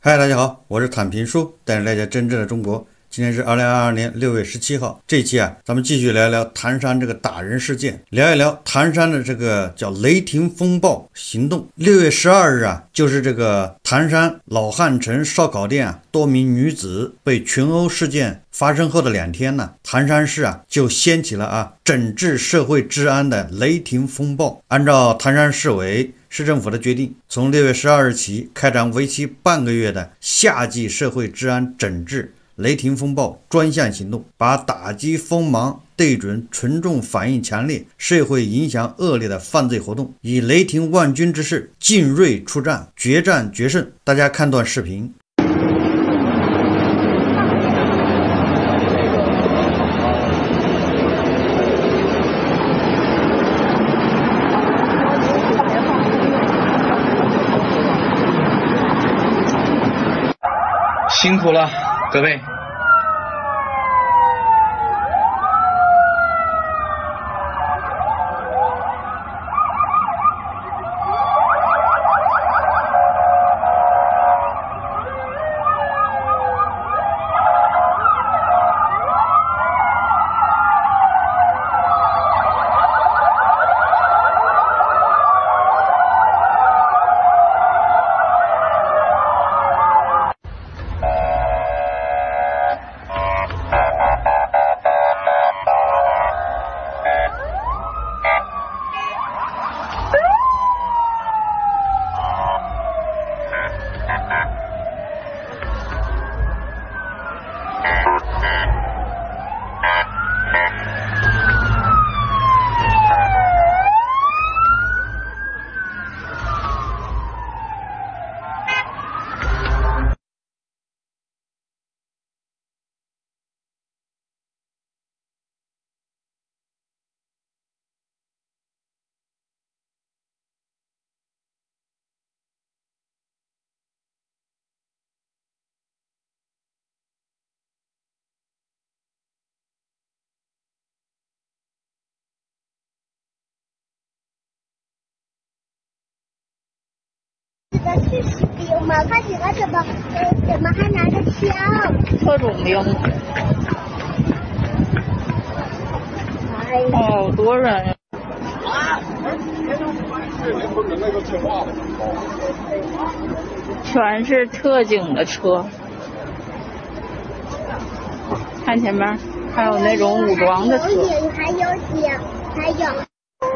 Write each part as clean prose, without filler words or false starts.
嗨，大家好，我是坦平叔，带着大家真正的中国。今天是2022年6月17号，这一期咱们继续聊一聊唐山这个打人事件，聊一聊唐山的这个叫雷霆风暴行动。6月12日就是这个唐山老汉城烧烤店多名女子被群殴事件发生后的2天唐山市就掀起了整治社会治安的雷霆风暴。按照唐山市委市政府的决定，从6月12日起开展为期半个月的夏季社会治安整治雷霆风暴专项行动，把打击锋芒对准群众反应强烈、社会影响恶劣的犯罪活动，以雷霆万钧之势进锐出战，决战决胜。大家看段视频。 辛苦了，各位。 这是士兵吗？他这个怎么还拿着枪？ 特种兵。好多人呀！全是特警的车，看前面还有那种武装的车。 还有。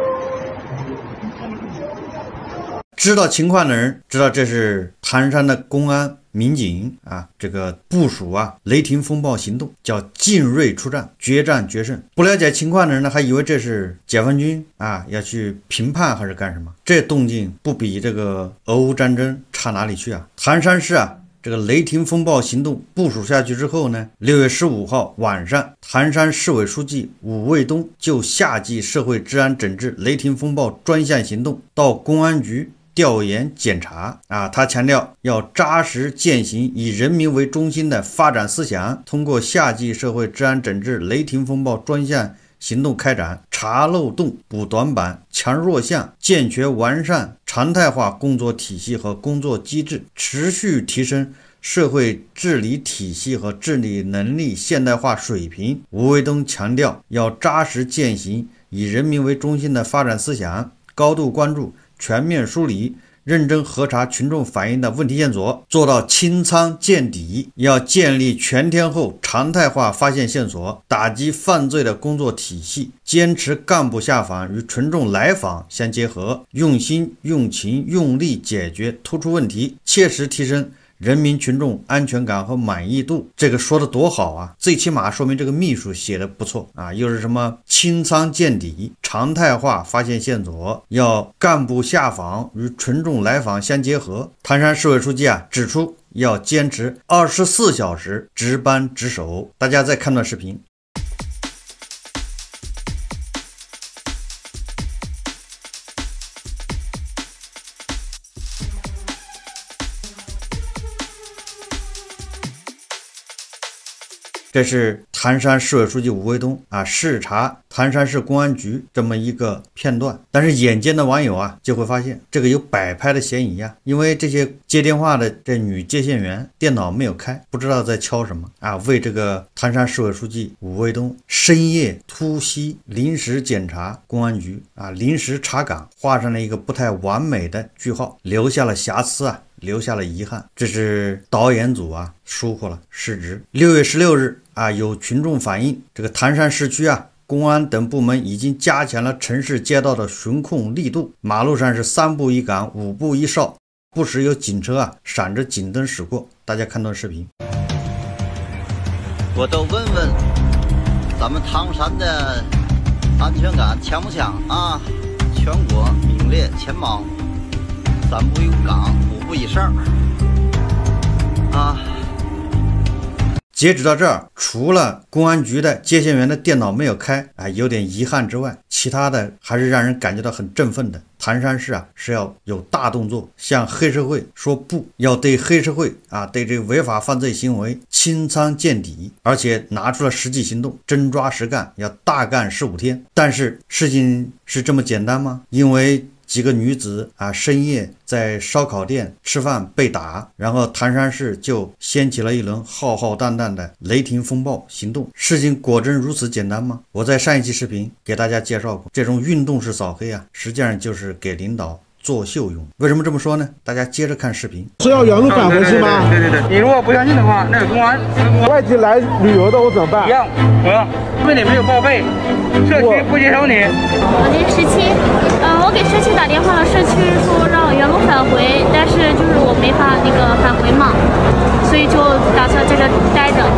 知道情况的人知道这是唐山的公安民警这个部署雷霆风暴行动，叫进锐出战，决战决胜。不了解情况的人呢，还以为这是解放军要去评判还是干什么。这动静不比这个俄乌战争差哪里去唐山市这个雷霆风暴行动部署下去之后呢，6月15号晚上，唐山市委书记武卫东就夏季社会治安整治雷霆风暴专项行动到公安局调研检查他强调要扎实践行以人民为中心的发展思想，通过夏季社会治安整治雷霆风暴专项行动开展查漏洞、补短板、强弱项，健全完善常态化工作体系和工作机制，持续提升社会治理体系和治理能力现代化水平。吴卫东强调要扎实践行以人民为中心的发展思想，高度关注全面梳理、认真核查群众反映的问题线索，做到清仓见底。要建立全天候常态化发现线索、打击犯罪的工作体系，坚持干部下访与群众来访相结合，用心、用情、用力解决突出问题，切实提升人民群众安全感和满意度。这个说的多好最起码说明这个秘书写的不错又是什么清仓见底、常态化发现线索，要干部下访与群众来访相结合。唐山市委书记指出，要坚持24小时值班值守。大家再看段视频。这是唐山市委书记武卫东视察唐唐山市公安局这么一个片段。但是眼尖的网友啊就会发现这个有摆拍的嫌疑啊，因为这些接电话的这女接线员电脑没有开，不知道在敲什么啊，为这个唐山市委书记武卫东深夜突袭临时检查公安局啊，临时查岗画上了一个不太完美的句号，留下了瑕疵啊，留下了遗憾，这是导演组啊疏忽了失职。6月16日啊，有群众反映，这个唐山市区啊，公安等部门已经加强了城市街道的巡控力度，马路上是3步1岗5步1哨，不时有警车啊闪着警灯驶过。大家看到视频， 我都问问咱们唐山的安全感强不强啊？全国名列前茅，3步1岗5步1哨啊。 截止到这儿，除了公安局的接线员的电脑没有开啊，有点遗憾之外，其他的还是让人感觉到很振奋的。唐山市啊是要有大动作，向黑社会说不，要对黑社会啊，对这个违法犯罪行为清仓见底，而且拿出了实际行动，真抓实干，要大干15天。但是事情是这么简单吗？因为几个女子啊，深夜在烧烤店吃饭被打，然后唐山市就掀起了一轮浩浩荡荡的雷霆风暴行动。事情果真如此简单吗？我在上一期视频给大家介绍过，这种运动式扫黑啊，实际上就是给领导作秀用。为什么这么说呢？大家接着看视频。 是要原路返回是吗？ 对，你如果不相信的话，那个公安外地来旅游的我怎么办？ 一样，因为你没有报备，社区不接收你。 我那17，我给社区打电话了，社区说让我原路返回，但是就是我没法那个返回嘛，所以就打算在这待着。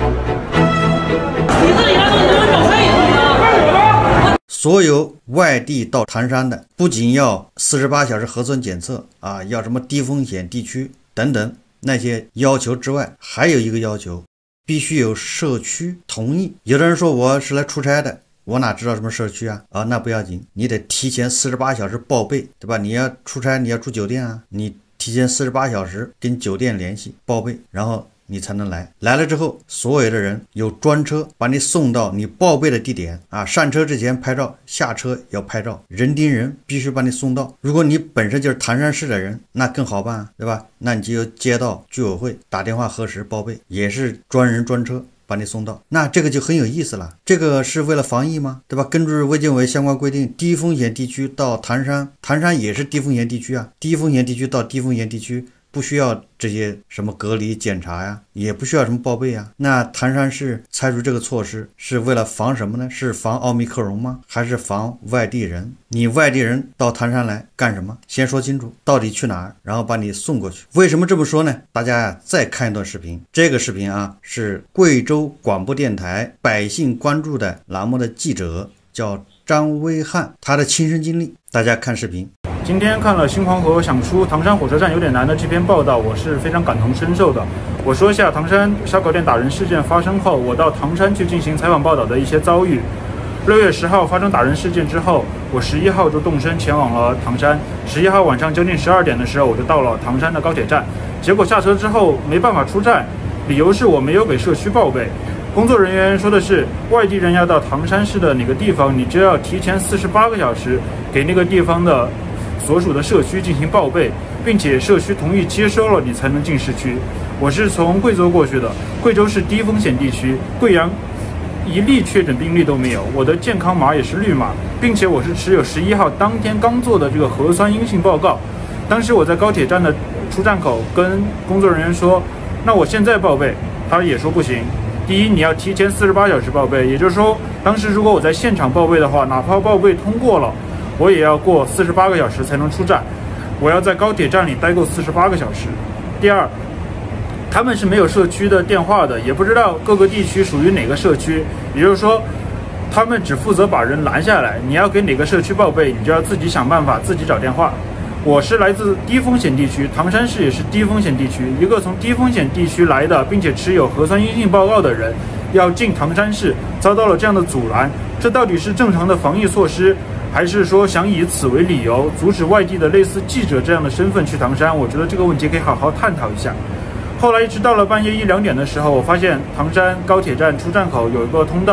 你这里来都是找费吗？ 所有外地到唐山的，不仅要48小时核酸检测啊，要什么低风险地区等等那些要求之外，还有一个要求，必须有社区同意。有的人说我是来出差的，我哪知道什么社区啊？那不要紧，你得提前48小时报备，对吧？你要出差，你要住酒店啊，你提前48小时跟酒店联系报备，然后你才能来。来了之后，所有的人有专车把你送到你报备的地点啊，上车之前拍照，下车要拍照，人盯人，必须把你送到。如果你本身就是唐山市的人，那更好办，对吧？那你就由街道居委会打电话核实报备，也是专人专车把你送到。那这个就很有意思了，这个是为了防疫吗？对吧？根据卫健委相关规定，低风险地区到唐山也是低风险地区啊，低风险地区到低风险地区不需要这些什么隔离检查呀，也不需要什么报备啊。那唐山市采取这个措施是为了防什么呢？是防奥密克戎吗？还是防外地人？你外地人到唐山来干什么？先说清楚到底去哪儿，然后把你送过去。为什么这么说呢？大家呀再看一段视频，这个视频啊是贵州广播电台百姓关注的栏目的记者叫张威汉，他的亲身经历，大家看视频。 今天看了新黄河想出唐山火车站有点难的这篇报道，我是非常感同身受的。我说一下唐山烧烤店打人事件发生后，我到唐山去进行采访报道的一些遭遇。6月10号发生打人事件之后，我11号就动身前往了唐山。11号晚上将近12点的时候，我就到了唐山的高铁站。结果下车之后没办法出站，理由是我没有给社区报备。工作人员说的是，外地人要到唐山市的哪个地方，你就要提前48个小时给那个地方的所属的社区进行报备，并且社区同意接收了你才能进市区。我是从贵州过去的，贵州是低风险地区，贵阳一例确诊病例都没有，我的健康码也是绿码，并且我是持有11号当天刚做的这个核酸阴性报告。当时我在高铁站的出站口跟工作人员说，那我现在报备，他也说不行。第一，你要提前48小时报备，也就是说，当时如果我在现场报备的话，哪怕报备通过了，我也要过48个小时才能出站，我要在高铁站里待够48个小时。第二，他们是没有社区的电话的，也不知道各个地区属于哪个社区，也就是说，他们只负责把人拦下来，你要给哪个社区报备，你就要自己想办法，自己找电话。我是来自低风险地区，唐山市也是低风险地区，一个从低风险地区来的，并且持有核酸阴性报告的人，要进唐山市，遭到了这样的阻拦，这到底是正常的防疫措施，还是说想以此为理由阻止外地的类似记者这样的身份去唐山？我觉得这个问题可以好好探讨一下。后来一直到了半夜1、2点的时候，我发现唐山高铁站出站口有一个通道，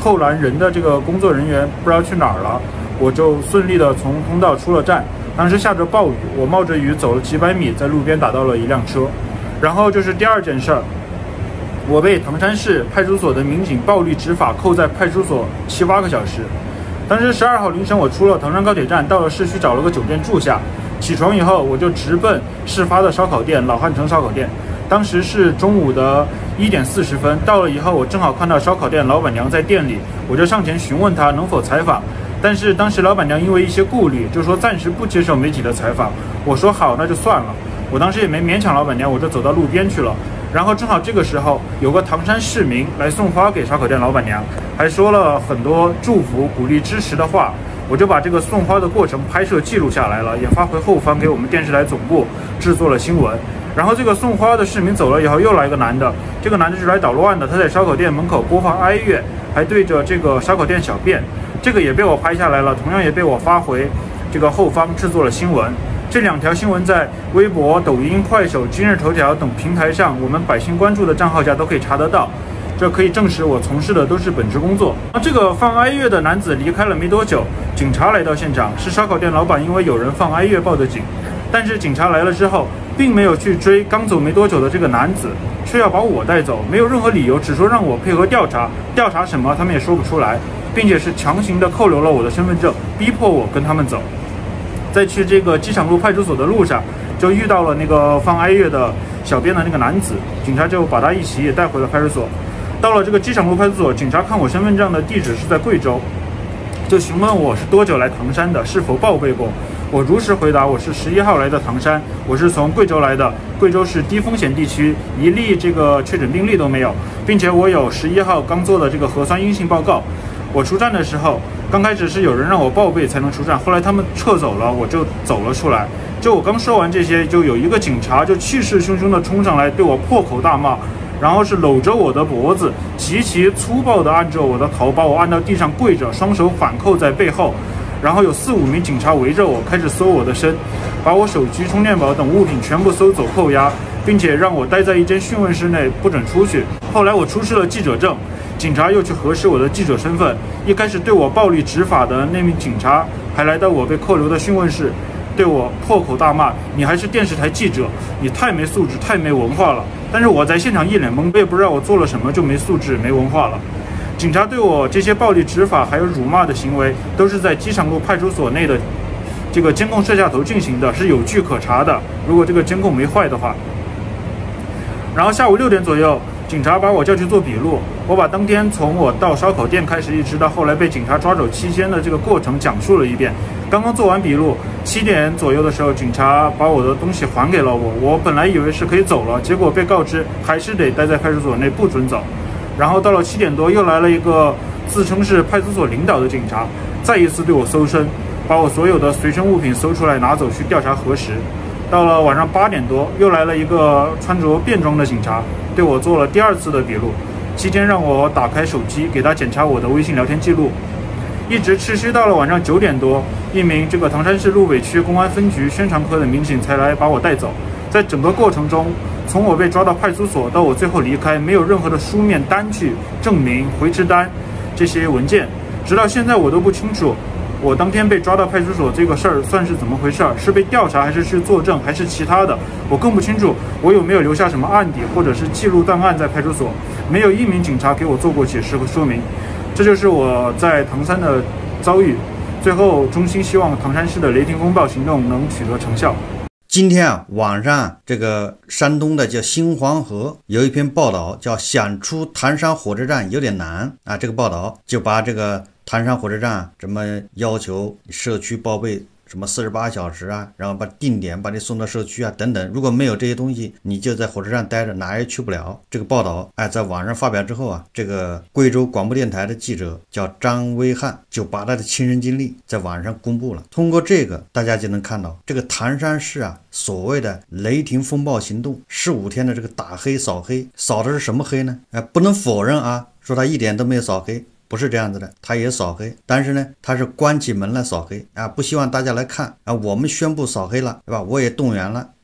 后来人的这个工作人员不知道去哪儿了，我就顺利的从通道出了站。当时下着暴雨，我冒着雨走了几百米，在路边打到了一辆车。然后就是第二件事儿，我被唐山市派出所的民警暴力执法，扣在派出所7、8个小时。当时12号凌晨，我出了唐山高铁站，到了市区找了个酒店住下。起床以后，我就直奔事发的烧烤店老汉城烧烤店。当时是中午的1点40分，到了以后，我正好看到烧烤店老板娘在店里，我就上前询问她能否采访。但是当时老板娘因为一些顾虑，就说暂时不接受媒体的采访。我说好，那就算了。我当时也没勉强老板娘，我就走到路边去了。然后正好这个时候，有个唐山市民来送花给烧烤店老板娘，还说了很多祝福、鼓励、支持的话。我就把这个送花的过程拍摄记录下来了，也发回后方给我们电视台总部制作了新闻。然后这个送花的市民走了以后，又来一个男的，这个男的是来捣乱的，他在烧烤店门口播放哀乐，还对着这个烧烤店小便，这个也被我拍下来了，同样也被我发回这个后方制作了新闻。这2条新闻在微博、抖音、快手、今日头条等平台上，我们百姓关注的账号下都可以查得到。这可以证实我从事的都是本职工作。这个放哀乐的男子离开了没多久，警察来到现场，是烧烤店老板因为有人放哀乐报的警。但是警察来了之后，并没有去追刚走没多久的这个男子，却要把我带走，没有任何理由，只说让我配合调查，调查什么他们也说不出来，并且是强行的扣留了我的身份证，逼迫我跟他们走。在去这个机场路派出所的路上，就遇到了那个放哀乐的小编的那个男子，警察就把他一起也带回了派出所。到了这个机场路派出所，警察看我身份证的地址是在贵州，就询问我是多久来唐山的，是否报备过。我如实回答，我是11号来的唐山，我是从贵州来的，贵州是低风险地区，一例这个确诊病例都没有，并且我有11号刚做的这个核酸阴性报告。我出站的时候，刚开始是有人让我报备才能出站，后来他们撤走了，我就走了出来。就我刚说完这些，就有一个警察就气势汹汹地冲上来，对我破口大骂。然后是搂着我的脖子，极其粗暴地按着我的头，把我按到地上跪着，双手反扣在背后。然后有4、5名警察围着我，开始搜我的身，把我手机、充电宝等物品全部搜走扣押，并且让我待在一间讯问室内，不准出去。后来我出示了记者证，警察又去核实我的记者身份。一开始对我暴力执法的那名警察，还来到我被扣留的讯问室，对我破口大骂：“你还是电视台记者，你太没素质，太没文化了。”但是我在现场一脸懵，我也不知道我做了什么就没素质、没文化了。警察对我这些暴力执法还有辱骂的行为，都是在机场路派出所内的这个监控摄像头进行的，是有据可查的。如果这个监控没坏的话。然后下午6点左右，警察把我叫去做笔录，我把当天从我到烧烤店开始，一直到后来被警察抓走期间的这个过程讲述了一遍。刚刚做完笔录，7点左右的时候，警察把我的东西还给了我。我本来以为是可以走了，结果被告知还是得待在派出所内，不准走。然后到了7点多，又来了一个自称是派出所领导的警察，再一次对我搜身，把我所有的随身物品搜出来拿走去调查核实。到了晚上8点多，又来了一个穿着便装的警察，对我做了第2次的笔录，期间让我打开手机给他检查我的微信聊天记录，一直持续到了晚上9点多，一名这个唐山市路北区公安分局宣传科的民警才来把我带走。在整个过程中，从我被抓到派出所到我最后离开，没有任何的书面单据证明、回执单这些文件，直到现在我都不清楚我当天被抓到派出所这个事儿算是怎么回事，是被调查还是去作证还是其他的，我更不清楚我有没有留下什么案底或者是记录档案在派出所，没有一名警察给我做过解释和说明。这就是我在唐山的遭遇，最后衷心希望唐山市的雷霆风暴行动能取得成效。 今天啊，网上这个山东的叫新黄河有一篇报道，叫想出唐山火车站有点难啊。这个报道就把这个唐山火车站怎么要求社区报备什么48小时啊，然后把定点把你送到社区啊等等，如果没有这些东西，你就在火车站待着，哪也去不了。这个报道在网上发表之后啊，这个贵州广播电台的记者叫张威汉就把他的亲身经历在网上公布了。通过这个，大家就能看到这个唐山市啊，所谓的雷霆风暴行动15天的这个打黑扫黑，扫的是什么黑呢？不能否认啊，说他一点都没有扫黑。不是这样子的，他也扫黑，但是呢，他是关起门来扫黑啊，不希望大家来看啊。我们宣布扫黑了，对吧？我也动员了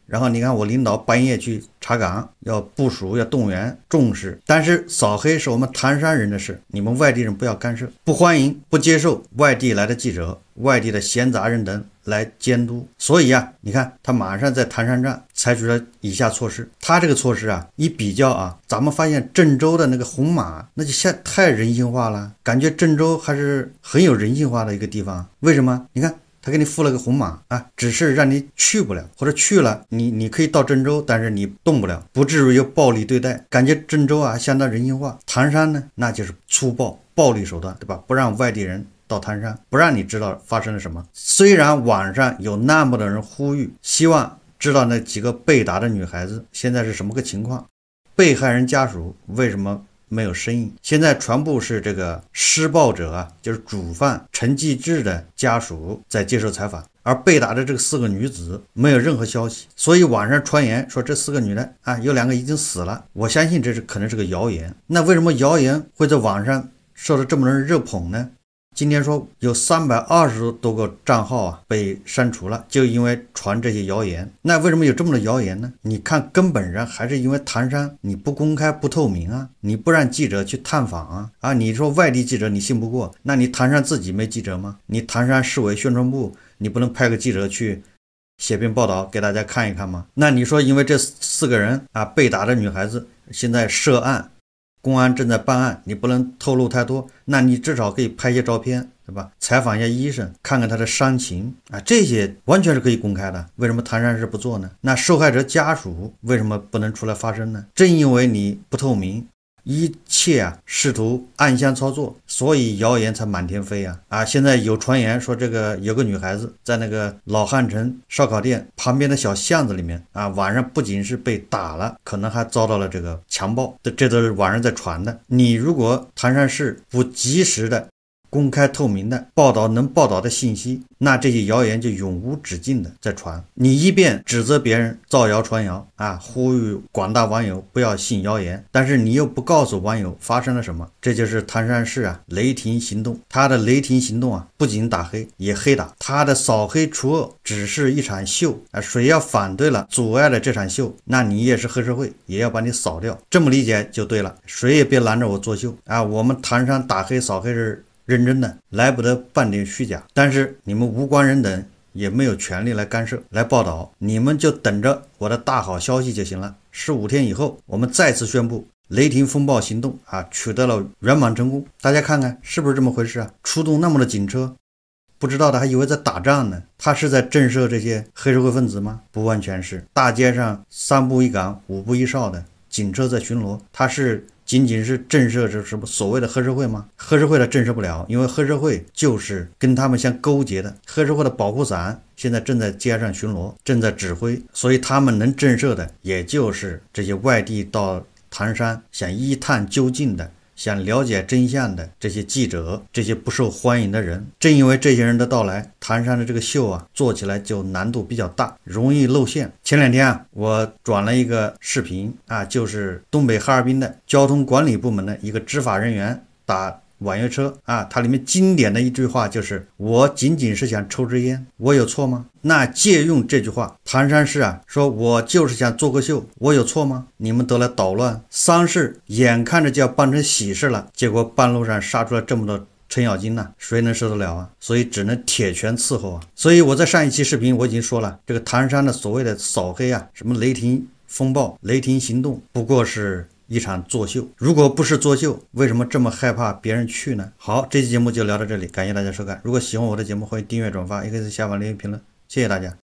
然后你看我领导半夜去查岗，要部署，要动员重视，但是扫黑是我们唐山人的事，你们外地人不要干涉，不欢迎不接受外地来的记者、外地的闲杂人等来监督。所以啊，你看他马上在唐山站采取了以下措施。他这个措施啊，一比较啊，咱们发现郑州的那个红马那就太人性化了，感觉郑州还是很有人性化的一个地方。为什么？你看他给你附了个红马啊，只是让你去不了，或者去了你可以到郑州，但是你动不了，不至于有暴力对待。感觉郑州啊相当人性化，唐山呢那就是粗暴暴力手段，对吧？不让外地人到唐山，不让你知道发生了什么。虽然网上有那么多人呼吁，希望知道那几个被打的女孩子现在是什么个情况，被害人家属为什么没有声音？现在全部是这个施暴者啊，就是主犯陈继志的家属在接受采访，而被打的这个4个女子没有任何消息。所以网上传言说这4个女的啊，有2个已经死了，我相信这可能是个谣言。那为什么谣言会在网上受到这么多人热捧呢？今天说有320多个账号啊被删除了，就因为传这些谣言。那为什么有这么多谣言呢？你看根本上还是因为唐山你不公开不透明啊，你不让记者去探访啊，你说外地记者你信不过，那你唐山自己没记者吗？你唐山市委宣传部你不能派个记者去写篇报道给大家看一看吗？那你说因为这4个人啊被打的女孩子现在涉案，公安正在办案，你不能透露太多，那你至少可以拍一些照片，对吧？采访一下医生，看看他的伤情啊，这些完全是可以公开的。为什么唐山市不做呢？那受害者家属为什么不能出来发声呢？正因为你不透明，一切啊试图暗箱操作，所以谣言才满天飞啊！现在有传言说这个有个女孩子在那个老汉城烧烤店旁边的小巷子里面啊，晚上不仅是被打了，可能还遭到了这个强暴，这都是网上在传的。你如果唐山市不及时的公开透明的报道能报道的信息，那这些谣言就永无止境的在传。你一边指责别人造谣传谣啊，呼吁广大网友不要信谣言，但是你又不告诉网友发生了什么，这就是唐山市啊雷霆行动。他的雷霆行动啊，不仅打黑也黑打，他的扫黑除恶只是一场秀啊，谁要反对了阻碍了这场秀，那你也是黑社会，也要把你扫掉。这么理解就对了，谁也别拦着我作秀啊！我们唐山打黑扫黑是认真的，来不得半点虚假。但是你们无关人等也没有权利来干涉来报道，你们就等着我的大好消息就行了。15天以后我们再次宣布雷霆风暴行动啊取得了圆满成功。大家看看是不是这么回事啊？出动那么多警车，不知道的还以为在打仗呢。他是在震慑这些黑社会分子吗？不完全是，大街上3步1岗5步1哨的警车在巡逻，他是仅仅是震慑这什么所谓的黑社会吗？黑社会的震慑不了，因为黑社会就是跟他们相勾结的。黑社会的保护伞现在正在街上巡逻，正在指挥，所以他们能震慑的也就是这些外地到唐山想一探究竟的，想了解真相的这些记者，这些不受欢迎的人。正因为这些人的到来，唐山的这个秀啊做起来就难度比较大，容易露馅。前2天啊我转了一个视频啊，就是东北哈尔滨的交通管理部门的一个执法人员打网约车啊，它里面经典的一句话就是我仅仅是想抽支烟，我有错吗？那借用这句话，唐山市啊说我就是想做个秀，我有错吗？你们都来捣乱，丧事眼看着就要办成喜事了，结果半路上杀出了这么多程咬金呐，谁能受得了啊？所以只能铁拳伺候啊。所以我在上一期视频我已经说了，这个唐山的所谓的扫黑啊，什么雷霆风暴、雷霆行动，不过是一场作秀。如果不是作秀，为什么这么害怕别人去呢？好，这期节目就聊到这里，感谢大家收看。如果喜欢我的节目，欢迎订阅转发，也可以在下方留言评论，谢谢大家。